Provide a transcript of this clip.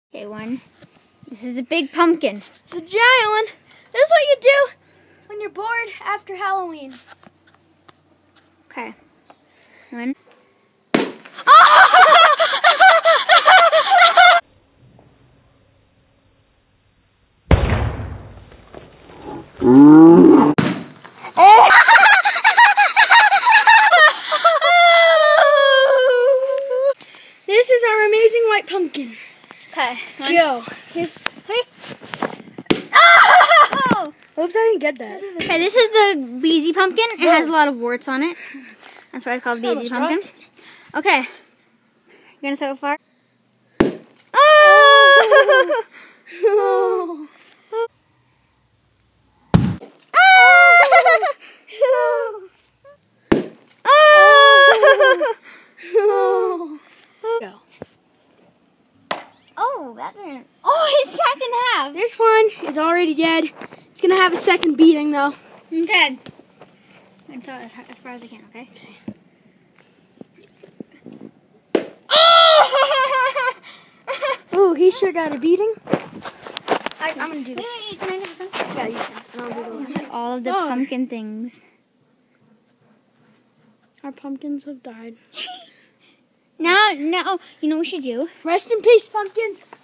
Okay, one. This is a big pumpkin. It's a giant one. This is what you do when you're bored after Halloween. Okay. One. This is our amazing white pumpkin. Okay. Go. 2, 3. Oh! Oops, I didn't get that. Okay, this is the Beezy pumpkin. It has a lot of warts on it. That's why it's called Beezy pumpkin. Okay. You gonna throw it far? Oh! Oh. Go. Oh, that didn't. Oh, it's cracked in half. This one is already dead. It's gonna have a second beating though. Okay. I'm gonna throw it as far as I can, okay? Ooh, he sure got a beating. I'm gonna do this. Wait, can I do this one? Yeah, you can. And I'll do the one. All of the pumpkin things. Our pumpkins have died. Now, you know what we should do? Rest in peace, pumpkins.